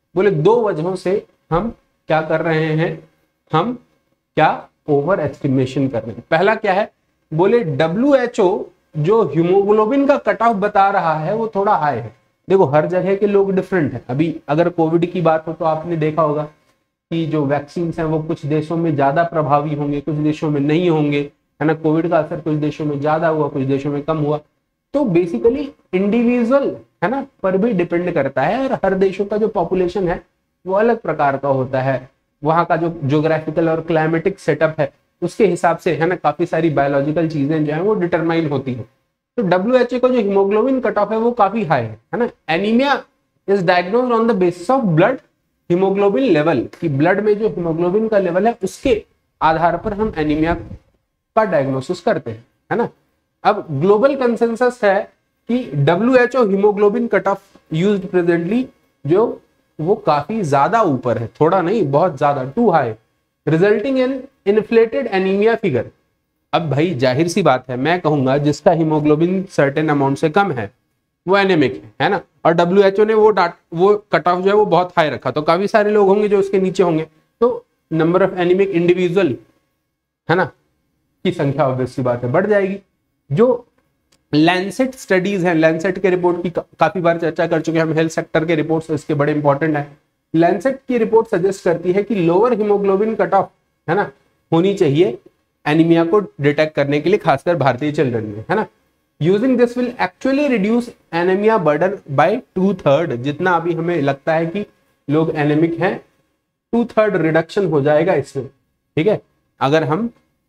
बोले 2 वजहों से हम क्या कर रहे हैं, हम क्या ओवर एस्टिमेशन कर रहे हैं। पहला क्या है, बोले WHO जो हीमोग्लोबिन का कट ऑफ बता रहा है वो थोड़ा हाई है। देखो हर जगह के लोग डिफरेंट है। अभी अगर कोविड की बात हो तो आपने देखा होगा कि जो वैक्सीन हैं वो कुछ देशों में ज्यादा प्रभावी होंगे, कुछ देशों में नहीं होंगे, है ना। कोविड का असर कुछ देशों में ज्यादा हुआ, कुछ देशों में कम हुआ। तो बेसिकली इंडिविजुअल, है ना, पर भी डिपेंड करता है। और हर देशों का जो पॉपुलेशन है वो अलग प्रकार का होता है, वहाँ का जो ज्योग्राफिकल और क्लाइमेटिक सेटअप है उसके हिसाब से, है ना, काफी सारी बायोलॉजिकल चीजें जो है वो डिटरमाइन होती है। तो WHO का जो हीमोग्लोबिन कट ऑफ है वो काफी हाई है ना। Anaemia is diagnosed on the basis of blood haemoglobin level, कि ब्लड में जो हीमोग्लोबिन का लेवल है उसके आधार पर हम एनीमिया का डायग्नोसिस करते हैं, है ना। अब ग्लोबल कंसेंसस है कि WHO haemoglobin cut off used presently जो वो काफी ज्यादा ऊपर है, थोड़ा नहीं बहुत ज्यादा, too high, resulting in inflated anaemia figure. अब भाई जाहिर सी बात है, मैं कहूंगा जिसका हीमोग्लोबिन सर्टेन अमाउंट से कम है वो एनेमिक है ना। और WHO ने वो कट ऑफ जो है वो बहुत हाई रखा, तो काफी सारे लोग होंगे जो उसके नीचे होंगे, तो नंबर ऑफ एनीमिक इंडिविजुअल, है ना, की संख्या ऑब्वियस सी बात है बढ़ जाएगी। जो लैंसेट स्टडीज है, लैंसेट के रिपोर्ट की काफी बार चर्चा कर चुके हैं हम, हेल्थ सेक्टर के रिपोर्ट्स इसके बड़े इंपॉर्टेंट है। लैंसेट की रिपोर्ट सजेस्ट करती है कि लोअर हीमोग्लोबिन कट ऑफ, है ना, होनी चाहिए एनीमिया को डिटेक्ट करने के लिए, खासकर भारतीय चिल्ड्रन में, है ना। Using this will actually reduce anaemia burden by 2/3। जितना अभी हमें लगता है कि लोग एनेमिक हैं, 2/3 रिडक्शन हो जाएगा इसमें, ठीक है, अगर हम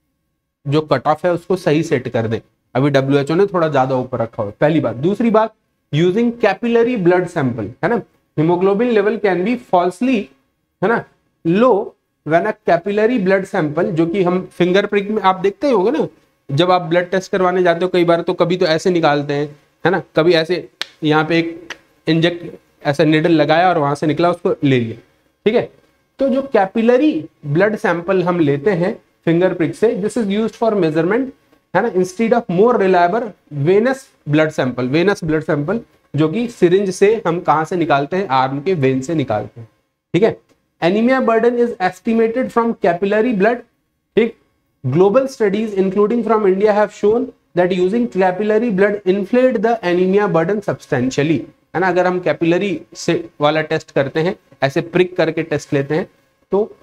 जो कट ऑफ है उसको सही सेट कर दें। अभी WHO ने थोड़ा ज्यादा ऊपर रखा हुआ, पहली बात। दूसरी बात, यूजिंग कैपिलरी ब्लड सैंपल, है ना, haemoglobin level can be falsely, है ना, low when a capillary blood sample, जो कि हम फिंगर प्रिक में आप देखते ही होंगे ना, जब आप ब्लड टेस्ट करवाने जाते हो कई बार, तो कभी तो ऐसे निकालते हैं, है ना, कभी ऐसे यहाँ पे एक इंजेक्ट ऐसा निडल लगाया और वहां से निकला, उसको ले लिया, ठीक है। तो जो कैपिलरी ब्लड सैंपल हम लेते हैं फिंगर प्रिक से, this is used for measurement, है ना, instead of more reliable venous blood sample. Venous blood sample जो कि सिरिंज से हम कहां से निकालते हैं, आर्म के वेन से निकालते हैं, ठीक है। Anaemia burden is estimated from capillary blood, ठीक। Global studies including from India have shown that using capillary blood inflate the anaemia burden substantially, है ना। अगर हम कैपिलरी से वाला टेस्ट करते हैं, ऐसे प्रिक करके टेस्ट लेते हैं, तो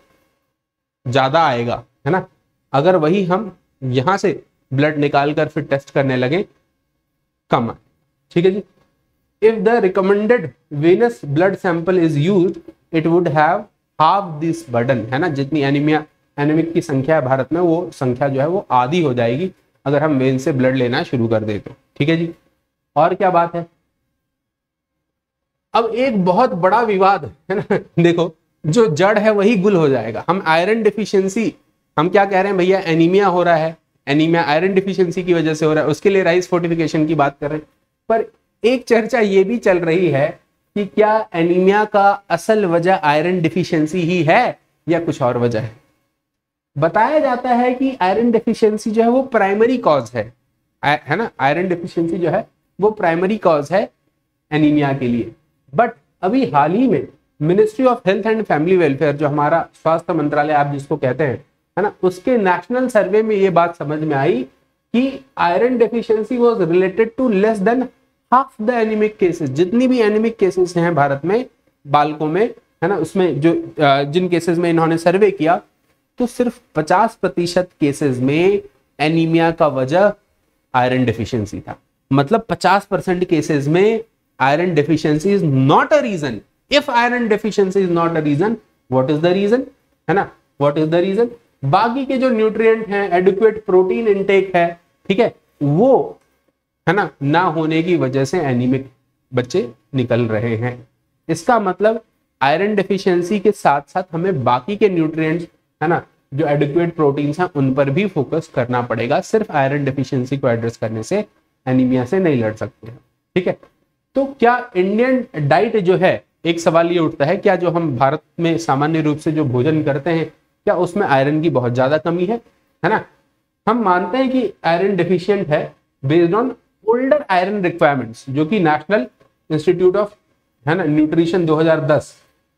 ज्यादा आएगा, है ना। अगर वही हम यहां से ब्लड निकाल कर फिर टेस्ट करने लगे, कम आए, ठीक है जी। If the recommended venous blood sample is used, it would have half this burden, है ना। जितनी एनीमिक की संख्या है भारत में, वो संख्या जो है वो आधी हो जाएगी अगर हम वेन से ब्लड लेना शुरू कर दे तो, ठीक है जी। और क्या बात है, अब एक बहुत बड़ा विवाद है ना, देखो जो जड़ है वही गुल हो जाएगा। हम आयरन डिफिशियंसी, हम क्या कह रहे हैं भैया, एनीमिया हो रहा है, एनीमिया आयरन डिफिशियंसी की वजह से हो रहा है, उसके लिए राइस फोर्टिफिकेशन की बात कर रहे हैं। पर एक चर्चा ये भी चल रही है कि क्या एनीमिया का असल वजह आयरन डिफिशियंसी ही है या कुछ और वजह है। बताया जाता है कि आयरन डिफिशियंसी जो है वो प्राइमरी कॉज है ना, आयरन डिफिशियंसी जो है वो प्राइमरी कॉज है एनीमिया के लिए। बट अभी हाल ही में ministry of health and family welfare, जो हमारा स्वास्थ्य मंत्रालय आप जिसको कहते हैं, है ना, उसके नेशनल सर्वे में ये बात समझ में आई कि iron deficiency was related to less than half the anaemic cases. जितनी भी एनीमिक केसेस हैं भारत में बालकों में, है ना, उसमें जो जिन केसेस में इन्होंने सर्वे किया, तो सिर्फ 50% केसेस में एनीमिया का वजह आयरन डेफिशिएंसी था। मतलब 50% केसेस में iron deficiency is not a reason. If iron deficiency is not a reason, what is the reason, है ना, व्हाट इज द रीजन। बाकी के जो न्यूट्रिएंट हैं, एडिक्वेट प्रोटीन इनटेक है, ठीक है, वो, है ना होने की वजह से एनीमिक बच्चे निकल रहे हैं। इसका मतलब आयरन डेफिशिएंसी के साथ साथ हमें बाकी के न्यूट्रिएंट्स, है ना, जो एडिक्वेट प्रोटीन्स हैं, उन पर भी फोकस करना पड़ेगा। सिर्फ आयरन डेफिशिएंसी को एड्रेस करने से एनीमिया से नहीं लड़ सकते हैं, ठीक है। तो क्या इंडियन डाइट जो है, एक सवाल ये उठता है, क्या जो हम भारत में सामान्य रूप से जो भोजन करते हैं, क्या उसमें आयरन की बहुत ज्यादा कमी है ना। हम मानते हैं कि आयरन डेफिशिएंट है based on older iron requirements, जो कि नेशनल इंस्टीट्यूट ऑफ, है ना, न्यूट्रिशन 2010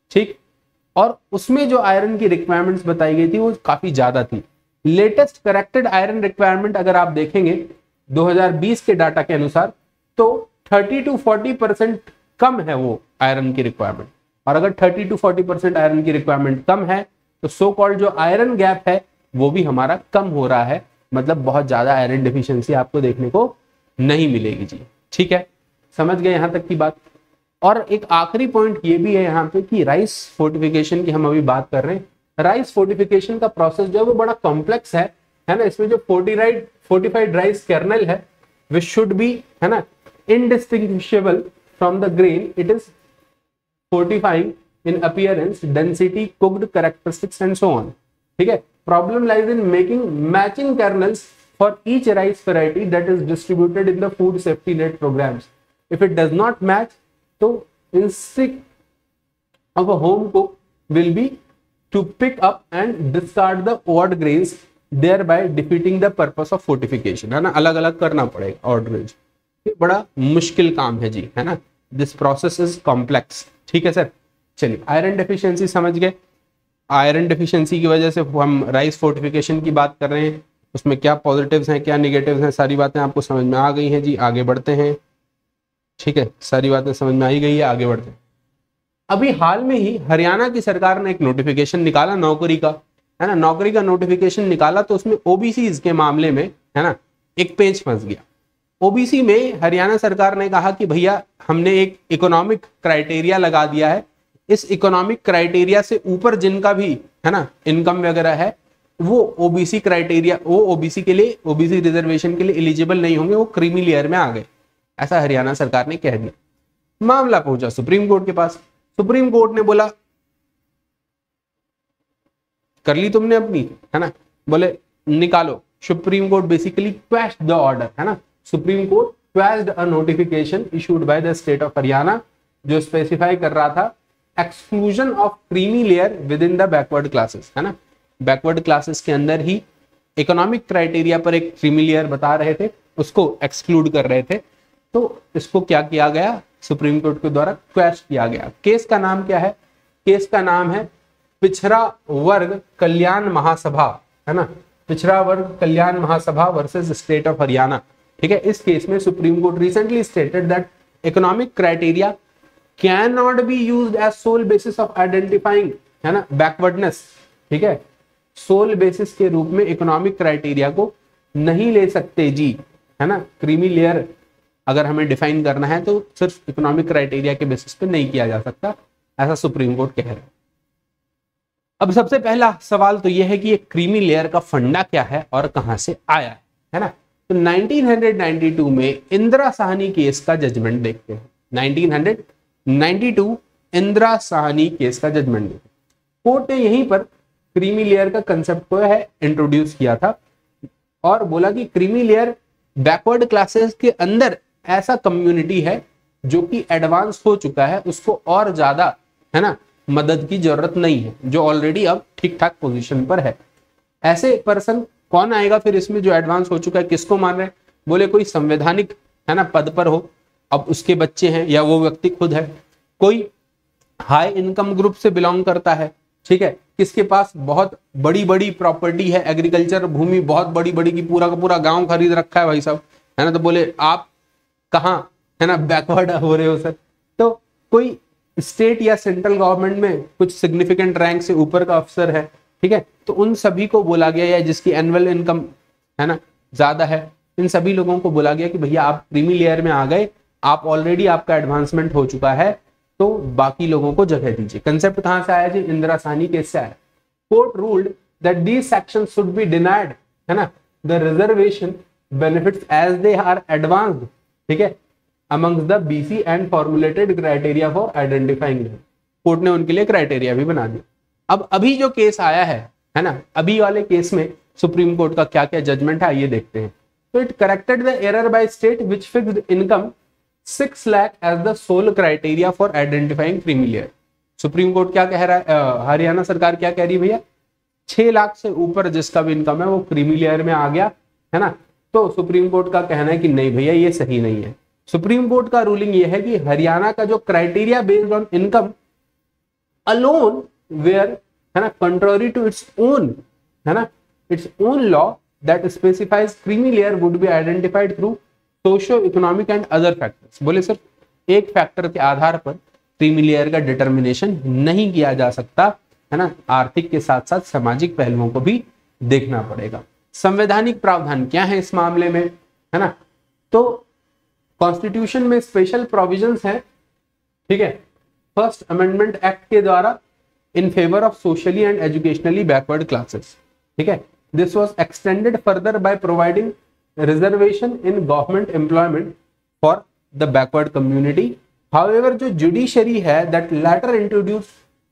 ठीक। और उसमें जो आयरन की रिक्वायरमेंट्स बताई गई थी वो काफी ज्यादा थी। लेटेस्ट करेक्टेड आयरन रिक्वायरमेंट अगर आप देखेंगे 2020 के डाटा के अनुसार तो 30 to 40% कम है वो आयरन की रिक्वायरमेंट। और अगर 30 to 40% आयरन की रिक्वायरमेंट कम है तो सो कॉल्ड जो आयरन गैप है वो भी हमारा कम हो रहा है, मतलब बहुत ज्यादा आयरन डिफिशियंसी आपको देखने को नहीं मिलेगी जी। ठीक है, समझ गए यहां तक की बात। और एक आखिरी पॉइंट ये भी है यहाँ पे कि राइस फोर्टिफिकेशन की हम अभी बात कर रहे हैं। राइस फोर्टिफिकेशन का प्रोसेस जो है वो बड़ा कॉम्प्लेक्स है ना। इसमें जो फोर्टिफाइड राइस कर्नल है विच शुड बी, है ना, indistinguishable from the grain, it is fortifying in appearance, density, cooked characteristics and so on. ठीक है, problem lies in making matching kernels for each rice variety that is distributed in the food safety net programmes. If it does not match तो instinct of a home cook will be to pick up and discard the odd grains, thereby defeating the purpose of fortification, है ना। अलग अलग करना पड़ेगा odd grains, ये बड़ा मुश्किल काम है जी, है ना। This process is complex. ठीक है सर, चलिए आयरन डेफिशिएंसी समझ गए। आयरन डेफिशिएंसी की वजह से हम राइस फोर्टिफिकेशन की बात कर रहे हैं, उसमें क्या पॉजिटिव्स हैं क्या निगेटिव्स हैं, सारी बातें आपको समझ में आ गई हैं जी। आगे बढ़ते हैं। ठीक है, सारी बातें समझ में आई गई है, आगे बढ़ते हैं। अभी हाल में ही हरियाणा की सरकार ने एक नोटिफिकेशन निकाला नौकरी का, है ना। नौकरी का नोटिफिकेशन निकाला तो उसमें ओबीसी के मामले में, है ना, एक पेंच फंस गया। ओबीसी में हरियाणा सरकार ने कहा कि भैया हमने एक इकोनॉमिक क्राइटेरिया लगा दिया है, इस इकोनॉमिक क्राइटेरिया से ऊपर जिनका भी, है ना, इनकम वगैरह है वो ओबीसी क्राइटेरिया, वो ओबीसी के लिए, ओबीसी रिजर्वेशन के लिए एलिजिबल नहीं होंगे, वो क्रीमी लेयर में आ गए, ऐसा हरियाणा सरकार ने कह दिया। मामला पहुंचा सुप्रीम कोर्ट के पास। सुप्रीम कोर्ट ने बोला कर ली तुमने अपनी, है ना, बोले निकालो। Supreme Court basically question the order, है ना। Supreme Court question a notification issued by the state of Haryana जो स्पेसिफाई कर रहा था exclusion of creamy layer within the backward classes, है ना। बैकवर्ड क्लासेस के अंदर ही इकोनॉमिक क्राइटेरिया पर एक क्रीमी लेयर बता रहे थे, उसको एक्सक्लूड कर रहे थे। तो इसको क्या किया गया, सुप्रीम कोर्ट के द्वारा क्वेश्चन किया गया। केस का नाम क्या है, केस का नाम है पिछड़ा वर्ग कल्याण महासभा, है ना। Pichhra Varg Kalyan Mahasabha versus state of Haryana. ठीक है, इस केस में Supreme Court recently stated that economic criteria can not be used as sole basis of identifying, है ना, बैकवर्डनेस। ठीक है, सोल बेसिस के रूप में इकोनॉमिक क्राइटेरिया को नहीं ले सकते जी, है ना। क्रीमी लेयर अगर हमें डिफाइन करना है तो सिर्फ इकोनॉमिक क्राइटेरिया के बेसिस पे नहीं किया जा सकता, ऐसा सुप्रीम कोर्ट कह रहा है। अब सबसे पहला सवाल तो यह है कि ये क्रीमी लेयर का फंडा क्या है और कहां से आया है ना। तो 1992 में इंदिरा साहनी केस का जजमेंट देखते हैं। 1992 इंदिरा साहनी केस का जजमेंट देखते हैं। कोर्ट ने यहीं पर क्रीमी लेयर का कंसेप्ट को है इंट्रोड्यूस किया था और बोला कि क्रीमी लेयर बैकवर्ड क्लासेस के अंदर ऐसा कम्युनिटी है जो कि एडवांस हो चुका है, उसको और ज्यादा, है ना, मदद की जरूरत नहीं है, जो ऑलरेडी अब ठीक ठाक पोजीशन पर है। ऐसे पर्सन कौन आएगा फिर इसमें जो एडवांस हो चुका है, किसको मान रहे हैं, बोले कोई संवैधानिक, है ना, पद पर हो, अब उसके बच्चे हैं या वो व्यक्ति खुद है, कोई हाई इनकम ग्रुप से बिलोंग करता है, ठीक है, किसके पास बहुत बड़ी बड़ी प्रॉपर्टी है, एग्रीकल्चर भूमि बहुत बड़ी बड़ी की पूरा का पूरा गांव खरीद रखा है भाई साहब, है ना। तो बोले आप कहाँ, है ना, बैकवर्ड हो रहे हो सर। तो कोई स्टेट या सेंट्रल गवर्नमेंट में कुछ सिग्निफिकेंट रैंक से ऊपर का अफसर है, ठीक है, तो उन सभी को बोला गया, या जिसकी एनुअल इनकम, है ना, ज्यादा है, इन सभी लोगों को बोला गया कि भैया आप क्रीमी लेयर में आ गए, आप ऑलरेडी आपका एडवांसमेंट हो चुका है, तो बाकी लोगों को जगह दीजिए। कंसेप्ट कहां से आया जी, इंदिरा साहनी केस से आया। Court ruled that these sections should be denied, है ना, the reservation benefits as they are advanced, ठीक है, amongst the BC and formulated criteria for identifying them. Court ने उनके लिए क्राइटेरिया भी बना दिया। अब अभी जो केस आया है ना, अभी वाले केस में सुप्रीम कोर्ट का क्या क्या जजमेंट है ये देखते हैं। तो it corrected the error by state which fixed income 6 lakh as the sole criteria for identifying creamy layer. Supreme Court क्या कह रहा है, हरियाणा सरकार क्या कह रही है, भैया 6 लाख से ऊपर जिसका भी इनकम है वो क्रीमी लेयर में आ गया, है ना। तो सुप्रीम कोर्ट का कहना है कि नहीं भैया ये सही नहीं है। सुप्रीम कोर्ट का रूलिंग ये है कि हरियाणा का जो criteria based on income alone were, है ना, कंट्रोरी टू इट्स ओन, है ना, its own law that specifies creamy layer would be identified through socio economic and other factors. बोले सर एक फैक्टर के आधार पर क्रीमी लेयर का डिटर्मिनेशन नहीं किया जा सकता, है ना, आर्थिक के साथ साथ सामाजिक पहलुओं को भी देखना पड़ेगा। संवैधानिक प्रावधान क्या है इस मामले में, है ना, तो कॉन्स्टिट्यूशन में स्पेशल प्रोविजंस हैं, ठीक है, फर्स्ट अमेंडमेंट एक्ट के द्वारा in favour of socially and educationally backward classes, ठीक है। This was extended further by providing reservation in government employment for the backward community. However जो जुडिशरी है that later introduce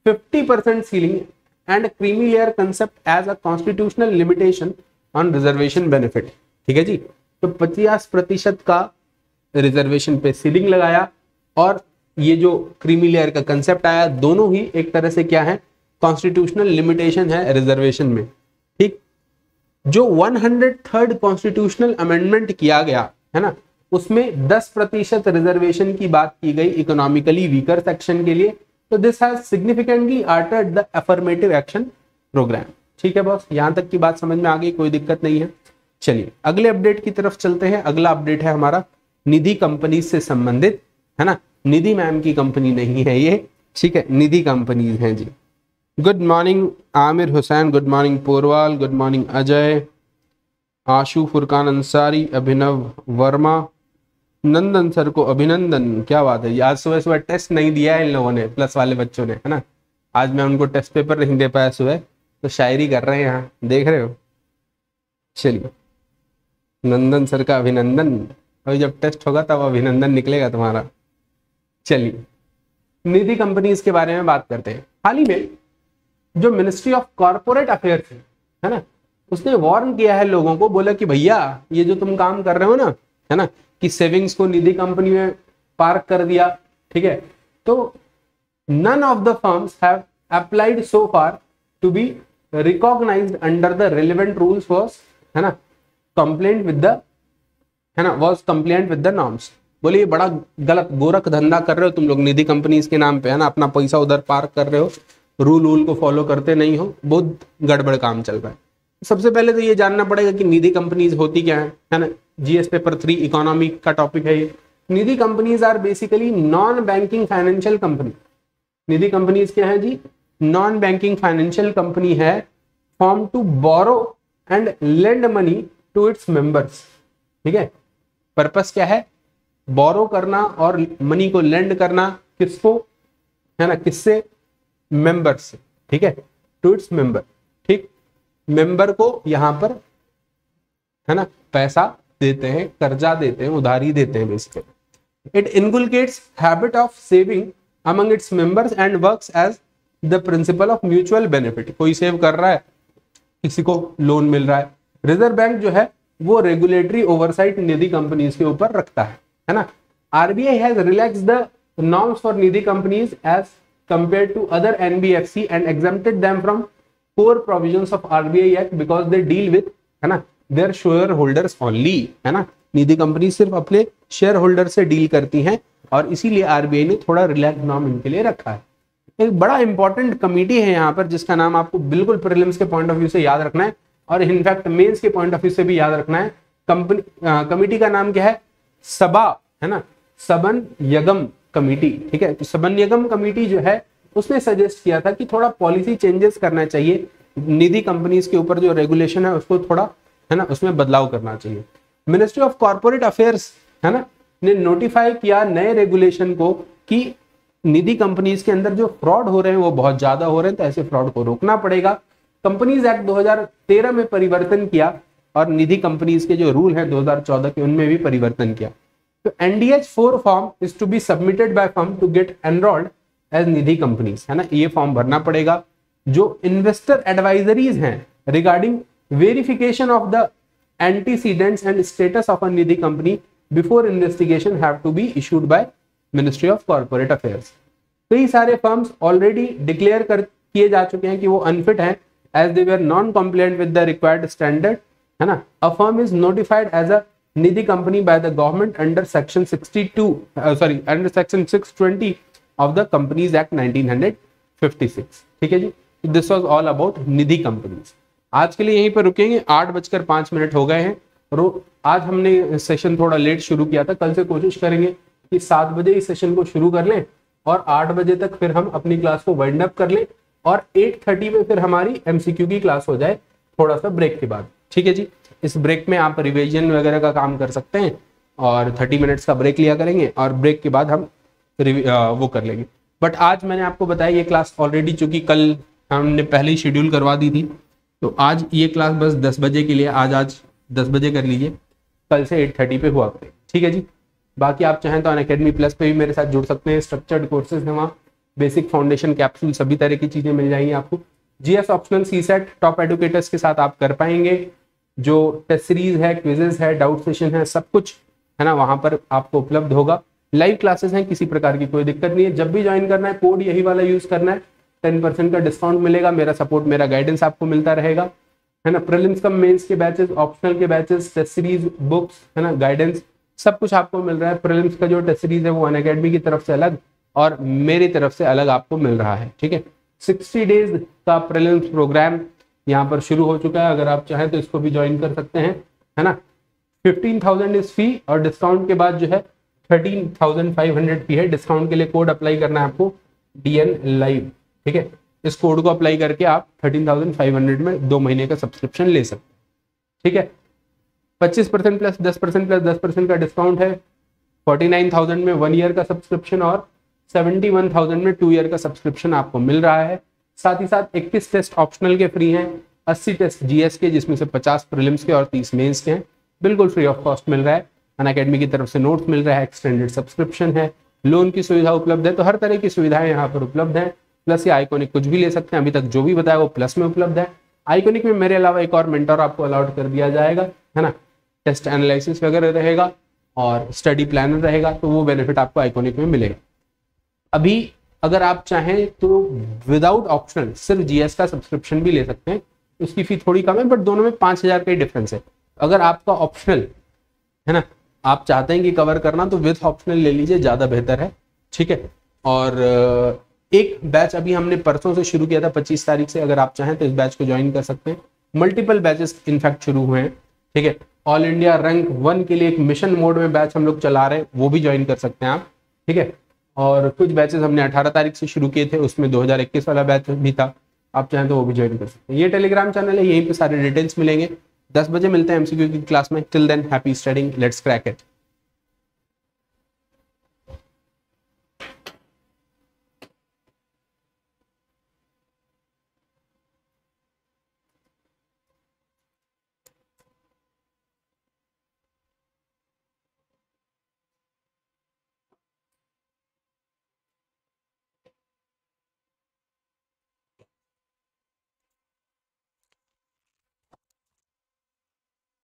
50% ceiling and creamy layer concept as a constitutional limitation on reservation benefit, ठीक है जी। तो 50% का reservation पे ceiling लगाया और ये जो क्रीमी लेयर का कंसेप्ट आया, दोनों ही एक तरह से क्या है, कॉन्स्टिट्यूशनल लिमिटेशन है रिजर्वेशन में, ठीक। जो 103rd कॉन्स्टिट्यूशनल अमेंडमेंट किया गया है ना, उसमें 10% रिजर्वेशन की बात की गई इकोनॉमिकली वीकर सेक्शन के लिए। तो this has significantly altered the affirmative action programme, ठीक है बॉस, यहां तक की बात समझ में आ गई, कोई दिक्कत नहीं है। चलिए अगले अपडेट की तरफ चलते हैं। अगला अपडेट है हमारा निधि कंपनी से संबंधित, है ना, निधि मैम की कंपनी नहीं है ये, ठीक है, निधि कंपनी है जी। Good morning Aamir Hussain, good morning Porwal, good morning Ajay, Ashu Furqan Ansari, Abhinav Verma, Nandan sir को अभिनंदन, क्या बात है। आज सुबह सुबह टेस्ट नहीं दिया है इन लोगों ने, प्लस वाले बच्चों ने, है ना, आज मैं उनको टेस्ट पेपर नहीं दे पाया सुबह, तो शायरी कर रहे हैं यहाँ, देख रहे हो। चलिए नंदन सर का अभिनंदन, अभी जब टेस्ट होगा तब अभिनंदन निकलेगा तुम्हारा। चलिए निधि कंपनीज के बारे में बात करते हैं। हाल ही में जो मिनिस्ट्री ऑफ कॉर्पोरेट अफेयर्स है ना, उसने वार्न किया है लोगों को, बोला कि भैया ये जो तुम काम कर रहे हो ना, है ना, कि सेविंग्स को निधि कंपनी में पार्क कर दिया, ठीक है, तो none of the firms have applied so far to be recognized under the relevant rules was, है ना, compliant with the, है ना, was compliant with the norms। बोले ये बड़ा गलत गोरख धंधा कर रहे हो तुम लोग निधि कंपनीज के नाम पे, है ना, अपना पैसा उधर पार्क कर रहे हो, रूल को फॉलो करते नहीं हो, बहुत गड़बड़ काम चल रहा है। सबसे पहले तो ये जानना पड़ेगा कि निधि कंपनीज होती क्या है ना, जीएस पेपर 3 इकोनॉमी का टॉपिक है ये। Nidhi companies are basically non banking financial company. Nidhi companies क्या है जी, नॉन बैंकिंग फाइनेंशियल कंपनी है, form to borrow and lend money to its members, ठीक है। पर्पस क्या है, बोरो करना और मनी को लेंड करना, किसको, है ना, किससे, मेंबर्स से, ठीक है, टू इट्स मेंबर, ठीक। मेंबर को यहां पर, है ना, पैसा देते हैं, कर्जा देते हैं, उधारी देते हैं basically. It inculcates habit of saving among its members and works as the principle of mutual benefit। कोई सेव कर रहा है, किसी को लोन मिल रहा है। रिजर्व बैंक जो है वो रेगुलेटरी ओवरसाइट निधि कंपनीज के ऊपर रखता है ना। RBI has relaxed the norms for Nidhi companies as compared to other NBFC and exempted them from core provisions of RBI Act because they deal with, है ना, their shareholders only, है ना, निधि company सिर्फ अपने शेयर होल्डर से deal करती हैं और इसीलिए आरबीआई ने थोड़ा रिलैक्स नॉर्म इनके लिए रखा है। एक बड़ा इंपॉर्टेंट कमिटी है यहाँ पर जिसका नाम आपको बिल्कुल प्रीलिम्स के पॉइंट ऑफ व्यू से याद रखना है और इनफैक्ट मेंस के पॉइंट ऑफ व्यू से भी याद रखना है। कमिटी का नाम क्या है, सबा, है ना, सबन यगम कमिटी, ठीक है। तो सबन यगम कमिटी जो है उसने सजेस्ट किया था कि थोड़ा पॉलिसी चेंजेस करना चाहिए, निधि कंपनीज के ऊपर जो रेगुलेशन है उसको थोड़ा, है ना, उसमें बदलाव करना चाहिए। मिनिस्ट्री ऑफ कॉर्पोरेट अफेयर्स, है ना, ने नोटिफाई किया नए रेगुलेशन को कि निधि कंपनीज के अंदर जो फ्रॉड हो रहे हैं वो बहुत ज्यादा हो रहे हैं, तो ऐसे फ्रॉड को रोकना पड़ेगा। कंपनीज एक्ट 2013 में परिवर्तन किया और निधि कंपनीज के जो रूल हैं 2014 के उनमें भी परिवर्तन किया। तो NDH 4 form is to be submitted by firm to get enrolled as Nidhi companies, है ना, ये फॉर्म भरना पड़ेगा। जो इन्वेस्टर एडवाइजरीज हैं regarding verification of the antecedents and status of a Nidhi company before investigation have to be issued by ministry of corporate affairs. कई सारे firms already declare किए जा चुके हैं कि वो अनफिट हैं as they were non compliant with the required standard, है ना। A firm is notified as a Nidhi company by the government under section 620 of the companies act 1950, 56। ठीक है जी, this was all about Nidhi companies. आज के लिए यहीं पर रुकेंगे, 8:05 हो गए हैं। और आज हमने सेशन थोड़ा लेट शुरू किया था, कल से कोशिश करेंगे कि 7 बजे इस सेशन को शुरू कर लें और 8 बजे तक फिर हम अपनी क्लास को वाइंड अप कर लें और 8:30 में फिर हमारी एमसीक्यू की क्लास हो जाए थोड़ा सा ब्रेक के बाद। ठीक है जी, इस ब्रेक में आप रिवीजन वगैरह का काम कर सकते हैं और 30 मिनट्स का ब्रेक लिया करेंगे और ब्रेक के बाद हम वो कर लेंगे। बट आज मैंने आपको बताया ये क्लास ऑलरेडी, चूंकि कल हमने पहले ही शेड्यूल करवा दी थी, तो आज ये क्लास बस 10 बजे के लिए, आज 10 बजे कर लीजिए, कल से 8:30 पे हुआ करें। ठीक है जी, बाकी आप चाहें तो अनअकैडमी प्लस पे भी मेरे साथ जुड़ सकते हैं। स्ट्रक्चर्ड कोर्सेज है वहाँ, बेसिक फाउंडेशन कैप्सूल सभी तरह की चीजें मिल जाएंगी आपको। GS optional CSAT top educators के साथ आप कर पाएंगे। जो टेस्ट सीरीज है, क्विजेज है, डाउट सेशन है, सब कुछ है ना वहां पर आपको उपलब्ध होगा। लाइव क्लासेस हैं, किसी प्रकार की कोई दिक्कत नहीं है। जब भी ज्वाइन करना है कोड यही वाला यूज करना है, 10% का डिस्काउंट मिलेगा। मेरा सपोर्ट, मेरा गाइडेंस आपको मिलता रहेगा, है ना। प्रीलिम्स कम मेंस के बैचेस, ऑप्शनल के बैचेस, टेस्ट सीरीज, बुक्स, है ना, गाइडेंस, सब कुछ आपको मिल रहा है। प्रीलिम्स का जो टेस्ट सीरीज है वो अनअकैडमी की तरफ से अलग और मेरी तरफ से अलग आपको मिल रहा है। ठीक है, 60 डेज का प्रीलिम्स प्रोग्राम यहाँ पर शुरू हो चुका है। अगर आप चाहें तो इसको भी ज्वाइन कर सकते हैं, है ना। 15,000 इज फी और डिस्काउंट के बाद जो है 13,500 फी है। डिस्काउंट के लिए कोड अप्लाई करना है आपको, DN लाइव। ठीक है, इस कोड को अप्लाई करके आप 13,500 में 2 महीने का सब्सक्रिप्शन ले सकते हैं। ठीक है, 25% प्लस 10% प्लस 10% का डिस्काउंट है। 49,000 में 1 ईयर का सब्सक्रिप्शन और 71,000 में 2 ईयर का सब्सक्रिप्शन आपको मिल रहा है। साथ ही साथ 21 टेस्ट ऑप्शनल के फ्री हैं, 80 टेस्ट जीएस के, जिसमें से 50 प्रीलिम्स के और 30 मेंस के हैं, बिल्कुल फ्री ऑफ कॉस्ट मिल रहा है। अनअकैडमी की तरफ से नोट्स मिल रहा है, एक्सटेंडेड सब्सक्रिप्शन है, लोन की सुविधा उपलब्ध है। तो हर तरह की सुविधाएं यहाँ पर उपलब्ध है। प्लस ये आइकॉनिक कुछ भी ले सकते हैं, अभी तक जो भी बताया वो प्लस में उपलब्ध है। आइकॉनिक में मेरे अलावा एक और मेंटर आपको अलाउड कर दिया जाएगा, है ना। टेस्ट एनालिसिस वगैरह रहेगा और स्टडी प्लानर रहेगा, तो वो बेनिफिट आपको आइकॉनिक में मिलेगा। अभी अगर आप चाहें तो विदाउट ऑप्शनल सिर्फ जीएस का सब्सक्रिप्शन भी ले सकते हैं, उसकी फी थोड़ी कम है, बट दोनों में 5,000 का ही डिफरेंस है। अगर आपका ऑप्शनल है ना, आप चाहते हैं कि कवर करना, तो विद ऑप्शनल ले लीजिए, ज्यादा बेहतर है। ठीक है, और एक बैच अभी हमने परसों से शुरू किया था, 25 तारीख से। अगर आप चाहें तो इस बैच को ज्वाइन कर सकते हैं। मल्टीपल बैचेस इनफैक्ट शुरू हुए हैं। ठीक है, ऑल इंडिया रैंक 1 के लिए एक मिशन मोड में बैच हम लोग चला रहे हैं, वो भी ज्वाइन कर सकते हैं आप। ठीक है, और कुछ बैचेस हमने 18 तारीख से शुरू किए थे, उसमें 2021 वाला बैच भी था, आप चाहें तो वो भी ज्वाइन कर सकते हैं। ये टेलीग्राम चैनल है, यहीं पे सारे डिटेल्स मिलेंगे। 10 बजे मिलते हैं एमसीक्यू की क्लास में। Till then happy studying, let's crack it.